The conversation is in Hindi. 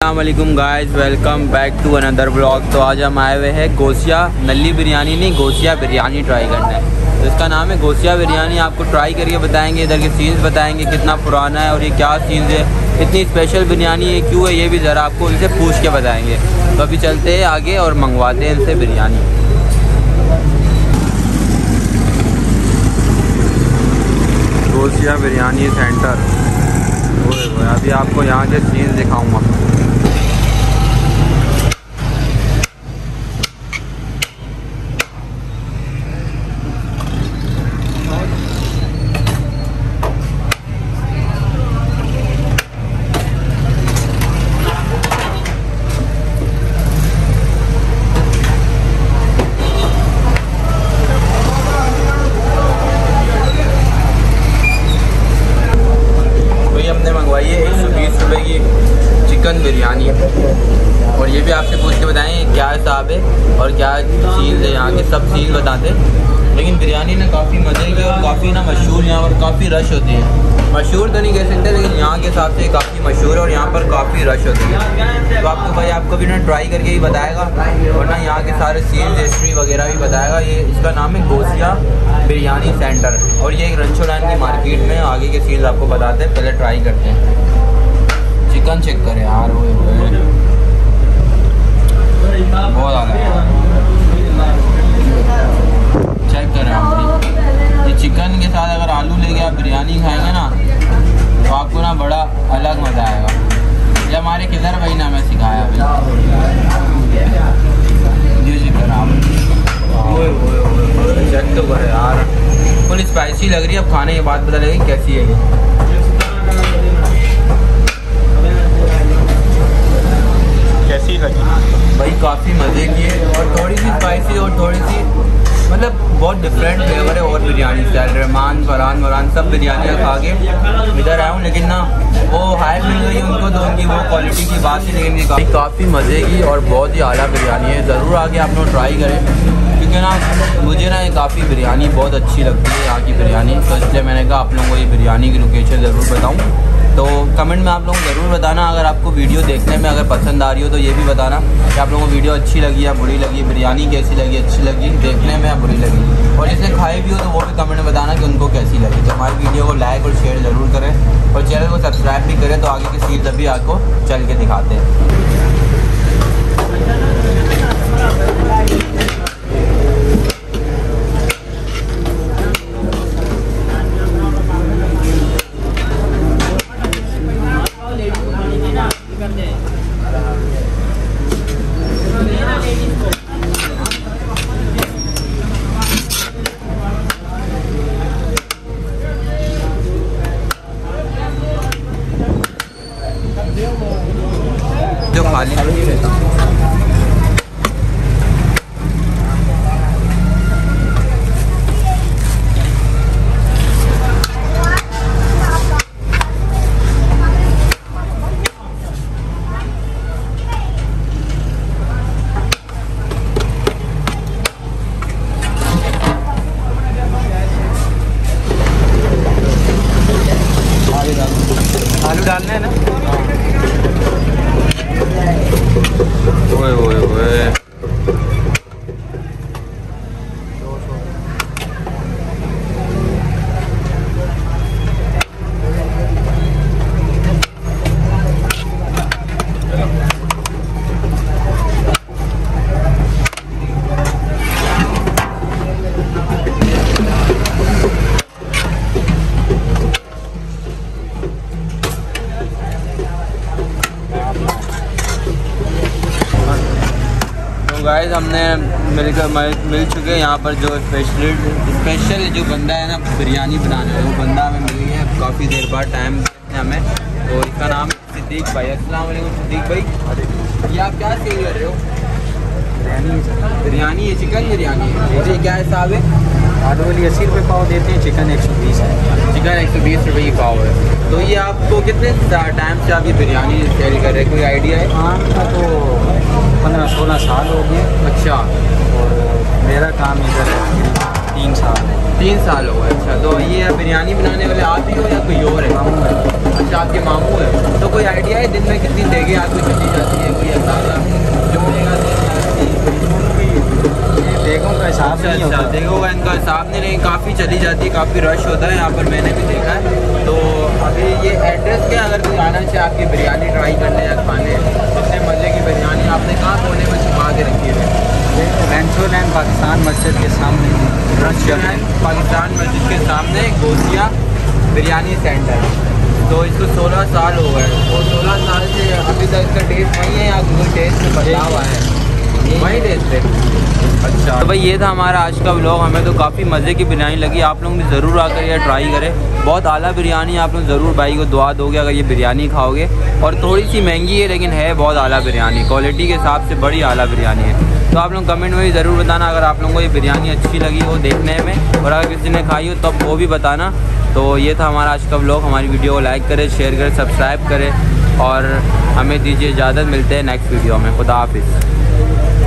अस्सलाम वालेकुम guys, welcome back to another blog. तो आज हम आए हुए हैं गोसिया नली बिरयानी नहीं गोसिया बिरयानी ट्राई करना है। तो इसका नाम है गोसिया बिरयानी। आपको ट्राई करके बताएंगे, इधर के सीन्स बताएंगे कितना पुराना है और ये क्या सीन्स है, इतनी स्पेशल बिरयानी है क्यों है, ये भी ज़रा आपको इनसे पूछ के बताएँगे। तो अभी चलते हैं आगे और मंगवाते हैं इनसे बिरयानी। गोसिया बिरयानी सेंटर। अभी आपको यहाँ के सीन दिखाऊंगा। हमने मंगवाई है 120 रुपये की चिकन बिरयानी और ये भी आपसे पूछ के बताएं क्या हिसाब है और क्या सील है। यहाँ के सब सील बताते, लेकिन बिरयानी ना काफ़ी मज़े की और काफ़ी ना मशहूर, यहाँ पर काफ़ी रश होती है। मशहूर तो नहीं कह सकते, लेकिन यहाँ के हिसाब से काफ़ी मशहूर है और यहाँ पर काफ़ी रश होती है। तो आपको भाई आपको भी ना ट्राई करके ही बताएगा और ना यहाँ के सारे सील हिस्ट्री वगैरह भी बताएगा। ये इसका नाम है गोसिया बिरयानी सेंटर और ये एक रंचो लाइन की मार्केट में। आगे के सील आपको बताते हैं, पहले ट्राई करते हैं। चिकन चेक करें यार, वो बहुत ज़्यादा चेक करें आप। ये चिकन के साथ अगर आलू लेके आप बिरयानी खाएंगे ना तो आपको ना बड़ा अलग मज़ा आएगा। ये हमारे किधर भाई ना मैं सिखाया भाई जी चिकन आप चेक तो करें यार, फुल स्पाइसी लग रही है। अब खाने के बाद पता लगेगी कैसी है ये। कैसी लगी भाई? काफ़ी मज़े की है और थोड़ी सी स्पाइसी और थोड़ी सी मतलब बहुत डिफरेंट फ्लेवर है। और बिरयानी स्टाइल रहमान फरहान वरान सब बिरयानियाँ खा के इधर आया हूँ, लेकिन ना वो हाई मिल गई उनको तो उनकी वो क्वालिटी की बात ही, लेकिन काफ़ी मज़े की और बहुत ही आला बिरयानी है। ज़रूर आके आप लोग ट्राई करें, क्योंकि ना मुझे ना ये काफ़ी बिरयानी बहुत अच्छी लगती है यहाँ की बिरयानी। तो इसलिए मैंने कहा आप लोगों को ये बिरयानी की लोकेशन ज़रूर बताऊँ। तो कमेंट में आप लोग ज़रूर बताना, अगर आपको वीडियो देखने में अगर पसंद आ रही हो तो ये भी बताना कि आप लोगों को वीडियो अच्छी लगी या बुरी लगी, बिरयानी कैसी लगी, अच्छी लगी देखने में या बुरी लगी। और जिसने खाई भी हो तो वो भी कमेंट में बताना कि उनको कैसी लगी। तो हमारी वीडियो को लाइक और शेयर ज़रूर करें और चैनल को सब्सक्राइब भी करें। तो आगे की सीट अभी आपको चल के दिखाते हैं। जो खाली नहीं रहता आलू डालना है ना। ओए ओए ओए गाइस हमने मिल चुके हैं यहाँ पर जो स्पेशल जो बंदा है ना बिरयानी बनाने वाला, वो बंदा हमें मिल गया है काफ़ी देर बाद टाइम हमें। तो इसका नाम सिद्दीक भाई। अस्सलाम वालेकुम सिद्दीक भाई, ये आप क्या सेल कर रहे हो? बिरयानी है, चिकन बिरयानी है। जी क्या हिसाब है? आलू वाली 80 रुपये पाव देते हैं, चिकन 120 है। चिकन 120 रुपये की पाव है। तो ये आपको कितने टाइम से आप ये बिरयानी सेल कर रहे हैं, कोई आइडिया है? हाँ तो 15-16 साल हो गए। अच्छा। और मेरा काम इधर है 3 साल। 3 साल हो गए। अच्छा, तो ये बिरयानी बनाने वाले आप ही हो या कोई और है? मामू है। अच्छा, आपके मामू है। तो कोई आइडिया है दिन में कितनी देगे आपको चली जाती है? कोई अंदाजा जोड़ेगा? ये देखो का हिसाब नहीं अच्छा, होता। देखो इनका हिसाब नहीं, काफ़ी चली जाती है, काफ़ी रश होता है यहाँ पर, मैंने भी देखा है। तो अभी ये एड्रेस क्या, अगर कोई आना चाहे आपकी बिरयानी ट्राई करने या खाने, इतने मज़े की बिरयानी आपने कहाँ कोने में छुपा के रखी है? रेंचोलैंड पाकिस्तान मस्जिद के सामने, पाकिस्तान मस्जिद के सामने गोसिया बिरयानी सेंटर। तो इसको 16 साल हो गए। तो 16 साल से अभी तक इसका टेस्ट वही है या कोई टेस्ट में बदलाव आया है? वही टेस्ट है। अच्छा, तो भाई ये था हमारा आज का व्लॉग। हमें तो काफ़ी मज़े की बिरयानी लगी। आप लोग भी ज़रूर आकर ये ट्राई करें, बहुत आला बिरयानी। आप लोग ज़रूर भाई को दुआ दोगे अगर ये बिरयानी खाओगे। और थोड़ी सी महंगी है लेकिन है बहुत आला बिरयानी, क्वालिटी के हिसाब से बड़ी आला बिरयानी है। तो आप लोग कमेंट में भी ज़रूर बताना अगर आप लोगों को ये बिरयानी अच्छी लगी हो देखने में, और अगर किसी ने खाई हो तो वो भी बताना। तो ये था हमारा आज का व्लॉग। हमारी वीडियो को लाइक करें, शेयर करें, सब्सक्राइब करें और हमें दीजिए इजाज़त। मिलते हैं नेक्स्ट वीडियो में। खुदा हाफिज़।